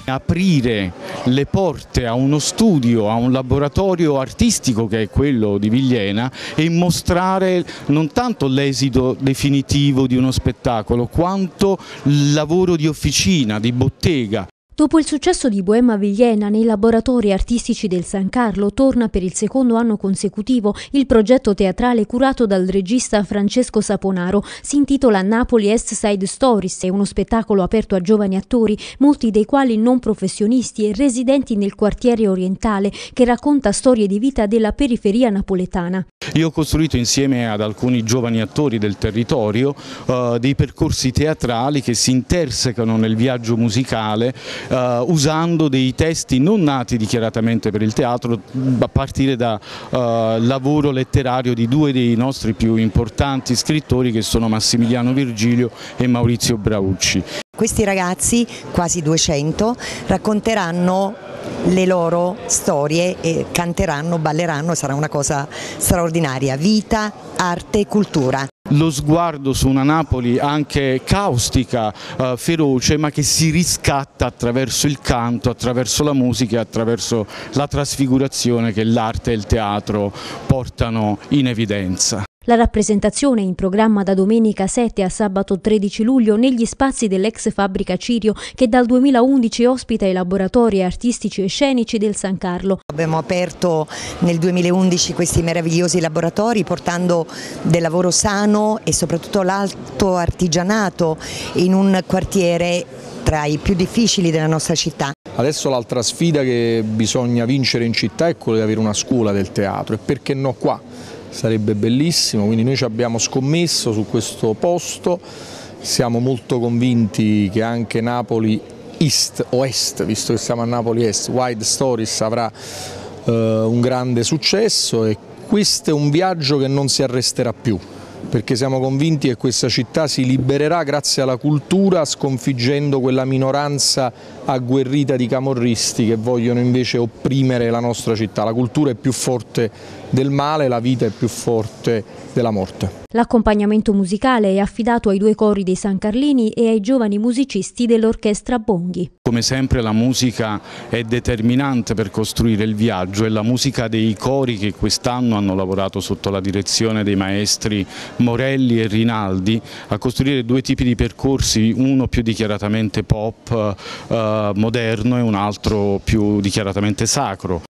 Aprire le porte a uno studio, a un laboratorio artistico che è quello di Vigliena e mostrare non tanto l'esito definitivo di uno spettacolo quanto il lavoro di officina, di bottega. Dopo il successo di Bohème a Vigliena, nei laboratori artistici del San Carlo torna per il secondo anno consecutivo il progetto teatrale curato dal regista Francesco Saponaro. Si intitola Napoli East Side Stories, è uno spettacolo aperto a giovani attori, molti dei quali non professionisti e residenti nel quartiere orientale, che racconta storie di vita della periferia napoletana. Io ho costruito insieme ad alcuni giovani attori del territorio dei percorsi teatrali che si intersecano nel viaggio musicale usando dei testi non nati dichiaratamente per il teatro, a partire da lavoro letterario di due dei nostri più importanti scrittori, che sono Massimiliano Virgilio e Maurizio Braucci. Questi ragazzi, quasi 200, racconteranno le loro storie e canteranno, balleranno, sarà una cosa straordinaria. Vita, arte, cultura. Lo sguardo su una Napoli anche caustica, feroce, ma che si riscatta attraverso il canto, attraverso la musica, attraverso la trasfigurazione che l'arte e il teatro portano in evidenza. La rappresentazione è in programma da domenica 7 a sabato 13 luglio negli spazi dell'ex fabbrica Cirio, che dal 2011 ospita i laboratori artistici e scenici del San Carlo. Abbiamo aperto nel 2011 questi meravigliosi laboratori portando del lavoro sano e soprattutto l'alto artigianato in un quartiere tra i più difficili della nostra città. Adesso l'altra sfida che bisogna vincere in città è quella di avere una scuola del teatro, e perché no qua? Sarebbe bellissimo, quindi noi ci abbiamo scommesso su questo posto, siamo molto convinti che anche Napoli East o Est, visto che siamo a Napoli Est, Wide Stories avrà un grande successo, e questo è un viaggio che non si arresterà più, perché siamo convinti che questa città si libererà grazie alla cultura, sconfiggendo quella minoranza agguerrita di camorristi che vogliono invece opprimere la nostra città. La cultura è più forte del male, la vita è più forte della morte. L'accompagnamento musicale è affidato ai due cori dei San Carlini e ai giovani musicisti dell'orchestra Bonghi. Come sempre la musica è determinante per costruire il viaggio, e la musica dei cori che quest'anno hanno lavorato sotto la direzione dei maestri Morelli e Rinaldi a costruire due tipi di percorsi, uno più dichiaratamente pop moderno e un altro più dichiaratamente sacro.